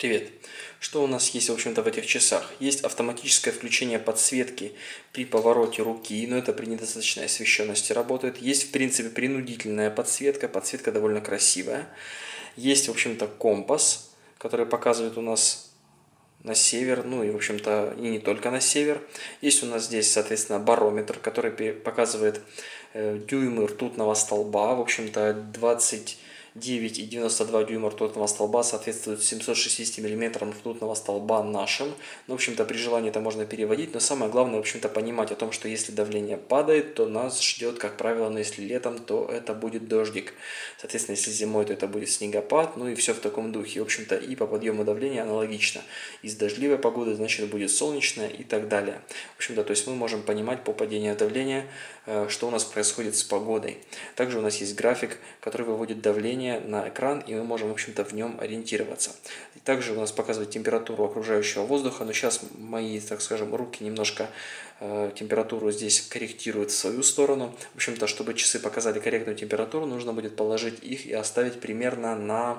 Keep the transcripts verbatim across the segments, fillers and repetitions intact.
Привет! Что у нас есть, в общем-то, в этих часах? Есть автоматическое включение подсветки при повороте руки, но это при недостаточной освещенности работает. Есть, в принципе, принудительная подсветка, подсветка довольно красивая. Есть, в общем-то, компас, который показывает у нас на север, ну и, в общем-то, и не только на север. Есть у нас здесь, соответственно, барометр, который показывает э, дюймы ртутного столба, в общем-то, двадцать девять и девяносто два дюйма ртутного столба соответствует семьсот шестидесяти миллиметрам ртутного столба нашим. Ну, в общем-то, при желании это можно переводить, но самое главное, в общем-то, понимать о том, что если давление падает, то нас ждет, как правило, но если летом, то это будет дождик. Соответственно, если зимой, то это будет снегопад, ну и все в таком духе. В общем-то, и по подъему давления аналогично. Из дождливой погоды, значит, будет солнечная и так далее. В общем-то, то есть мы можем понимать по падению давления, что у нас происходит с погодой. Также у нас есть график, который выводит давление на экран, и мы можем, в общем-то, в нем ориентироваться. Также у нас показывает температуру окружающего воздуха, но сейчас мои, так скажем, руки немножко э, температуру здесь корректируют в свою сторону. В общем-то, чтобы часы показали корректную температуру, нужно будет положить их и оставить примерно на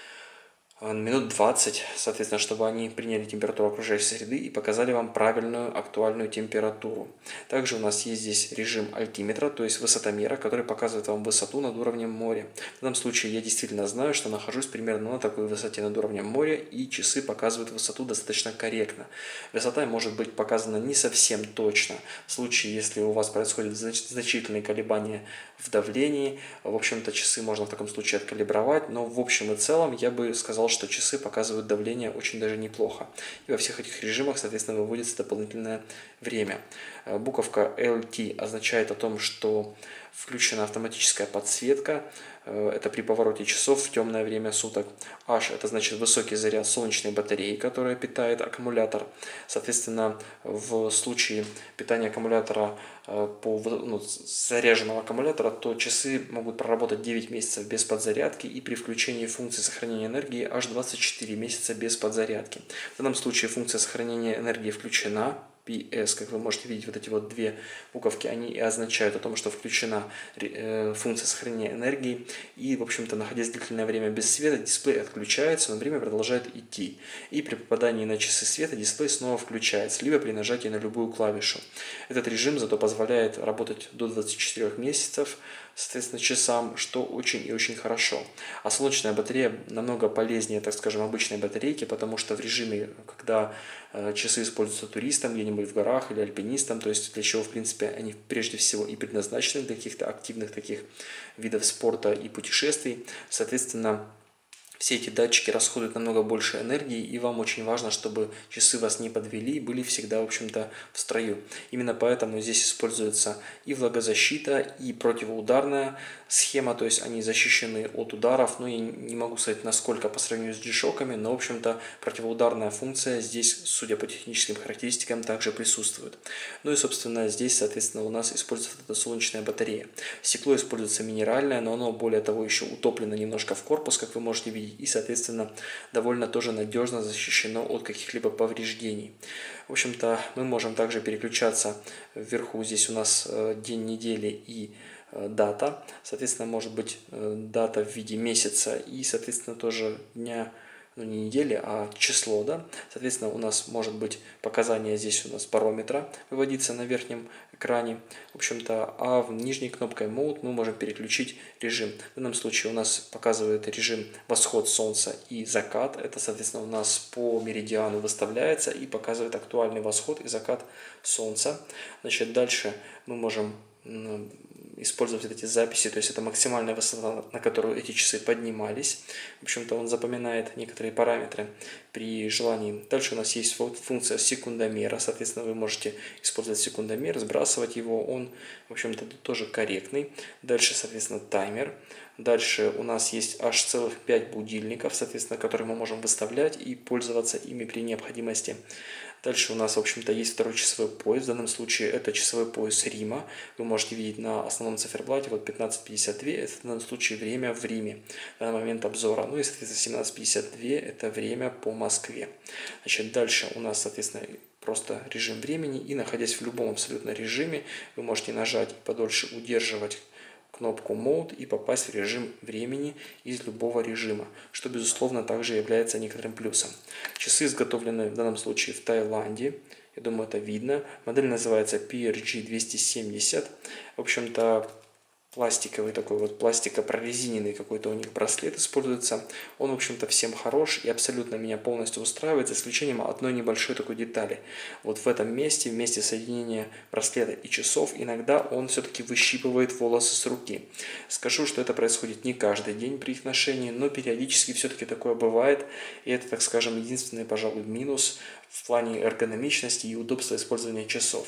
минут двадцать, соответственно, чтобы они приняли температуру окружающей среды и показали вам правильную актуальную температуру. Также у нас есть здесь режим альтиметра, то есть высотомера, который показывает вам высоту над уровнем моря. В данном случае я действительно знаю, что нахожусь примерно на такой высоте над уровнем моря, и часы показывают высоту достаточно корректно. Высота может быть показана не совсем точно. В случае, если у вас происходят значительные колебания в давлении, в общем-то, часы можно в таком случае откалибровать, но в общем и целом я бы сказал, что часы показывают давление очень даже неплохо. И во всех этих режимах, соответственно, выводится дополнительное время. Буковка эл ти означает о том, что включена автоматическая подсветка. Это при повороте часов в темное время суток. H – это значит высокий заряд солнечной батареи, которая питает аккумулятор. Соответственно, в случае питания аккумулятора по ну, заряженного аккумулятора, то часы могут проработать девять месяцев без подзарядки, и при включении функции сохранения энергии аж двадцать четыре месяца без подзарядки. В данном случае функция сохранения энергии включена. пи эс, как вы можете видеть, вот эти вот две буковки, они и означают о том, что включена функция сохранения энергии, и, в общем-то, находясь длительное время без света, дисплей отключается, но время продолжает идти, и при попадании на часы света дисплей снова включается, либо при нажатии на любую клавишу. Этот режим зато позволяет работать до двадцати четырёх месяцев, соответственно, часам, что очень и очень хорошо. А солнечная батарея намного полезнее, так скажем, обычной батарейки, потому что в режиме, когда э, часы используются туристом где-нибудь в горах или альпинистом, то есть для чего, в принципе, они прежде всего и предназначены для каких-то активных таких видов спорта и путешествий, соответственно, все эти датчики расходуют намного больше энергии, и вам очень важно, чтобы часы вас не подвели и были всегда, в общем-то, в строю. Именно поэтому здесь используется и влагозащита, и противоударная схема, то есть они защищены от ударов. Ну, я не могу сказать, насколько по сравнению с джи-шоками, но, в общем-то, противоударная функция здесь, судя по техническим характеристикам, также присутствует. Ну и, собственно, здесь, соответственно, у нас используется эта солнечная батарея. Стекло используется минеральное, но оно, более того, еще утоплено немножко в корпус, как вы можете видеть, и, соответственно, довольно тоже надежно защищено от каких-либо повреждений. В общем-то, мы можем также переключаться вверху. Здесь у нас день недели и дата. Соответственно, может быть дата в виде месяца и, соответственно, тоже дня, ну не недели, а число, да. Соответственно, у нас может быть показание здесь у нас барометра выводится на верхнем экране. В общем-то, а в нижней кнопкой Mode мы можем переключить режим. В данном случае у нас показывает режим восход солнца и закат. Это, соответственно, у нас по меридиану выставляется и показывает актуальный восход и закат солнца. Значит, дальше мы можем использовать эти записи, то есть это максимальная высота, на которую эти часы поднимались. В общем-то, он запоминает некоторые параметры при желании. Дальше у нас есть функция секундомера, соответственно, вы можете использовать секундомер, сбрасывать его, он, в общем-то, тоже корректный. Дальше, соответственно, таймер. Дальше у нас есть аж целых пять будильников, соответственно, которые мы можем выставлять и пользоваться ими при необходимости. Дальше у нас, в общем-то, есть второй часовой пояс. В данном случае это часовой пояс Рима. Вы можете видеть на основном циферблате вот пятнадцать пятьдесят два. Это в данном случае время в Риме на момент обзора. Ну и, соответственно, семнадцать пятьдесят два это время по Москве. Значит, дальше у нас, соответственно, просто режим времени. И находясь в любом абсолютно режиме, вы можете нажать и подольше удерживать кнопку Mode и попасть в режим времени из любого режима, что, безусловно, также является некоторым плюсом. Часы изготовлены в данном случае в Таиланде. Я думаю, это видно. Модель называется пи эр джи двести семьдесят. В общем-то, пластиковый такой вот, пластико-прорезиненный какой-то у них браслет используется. Он, в общем-то, всем хорош и абсолютно меня полностью устраивает, за исключением одной небольшой такой детали. Вот в этом месте, в месте соединения браслета и часов, иногда он все-таки выщипывает волосы с руки. Скажу, что это происходит не каждый день при их ношении, но периодически все-таки такое бывает. И это, так скажем, единственный, пожалуй, минус в плане эргономичности и удобства использования часов.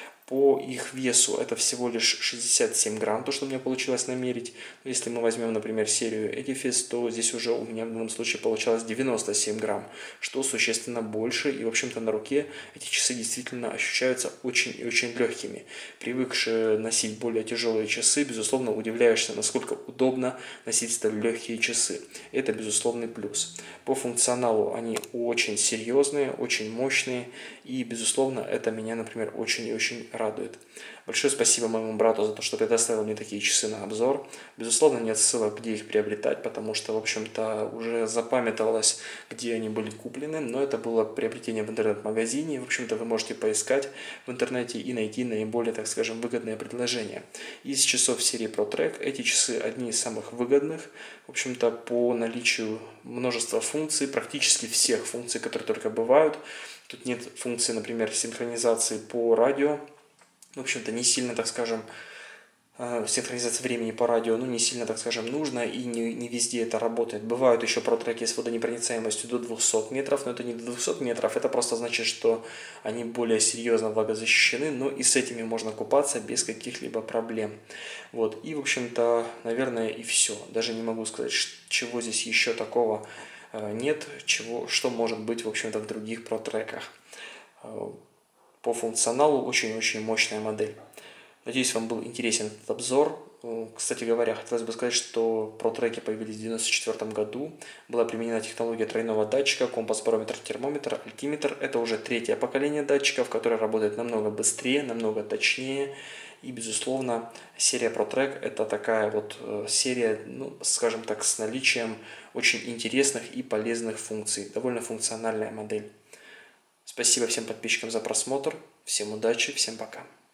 По их весу это всего лишь шестьдесят семь грамм, то, что у меня получилось намерить. Если мы возьмем, например, серию Edifice, то здесь уже у меня в данном случае получалось девяносто семь грамм, что существенно больше. И, в общем-то, на руке эти часы действительно ощущаются очень и очень легкими. Привыкшие носить более тяжелые часы, безусловно, удивляешься, насколько удобно носить столь легкие часы. Это безусловный плюс. По функционалу они очень серьезные, очень мощные. И, безусловно, это меня, например, очень и очень радует. Большое спасибо моему брату за то, что предоставил мне такие часы на обзор. Безусловно, нет ссылок, где их приобретать, потому что, в общем-то, уже запамятовалось, где они были куплены, но это было приобретение в интернет-магазине. В общем-то, вы можете поискать в интернете и найти наиболее, так скажем, выгодное предложение. Из часов серии ProTrack эти часы одни из самых выгодных, в общем-то, по наличию множества функций, практически всех функций, которые только бывают. Тут нет функции, например, синхронизации по радио. В общем-то, не сильно, так скажем, синхронизация времени по радио, ну, не сильно, так скажем, нужно, и не, не везде это работает. Бывают еще протреки с водонепроницаемостью до двухсот метров, но это не до двухсот метров, это просто значит, что они более серьезно влагозащищены, но и с этими можно купаться без каких-либо проблем. Вот, и, в общем-то, наверное, и все. Даже не могу сказать, чего здесь еще такого нет, чего, что может быть, в общем-то, в других протреках. По функционалу очень-очень мощная модель. Надеюсь, вам был интересен этот обзор. Кстати говоря, хотелось бы сказать, что протреки появились в девяносто четвёртом году. Была применена технология тройного датчика, компас, барометр, термометр, альтиметр. Это уже третье поколение датчиков, которое работает намного быстрее, намного точнее. И, безусловно, серия ProTrack – это такая вот серия, ну, скажем так, с наличием очень интересных и полезных функций. Довольно функциональная модель. Спасибо всем подписчикам за просмотр. Всем удачи, всем пока.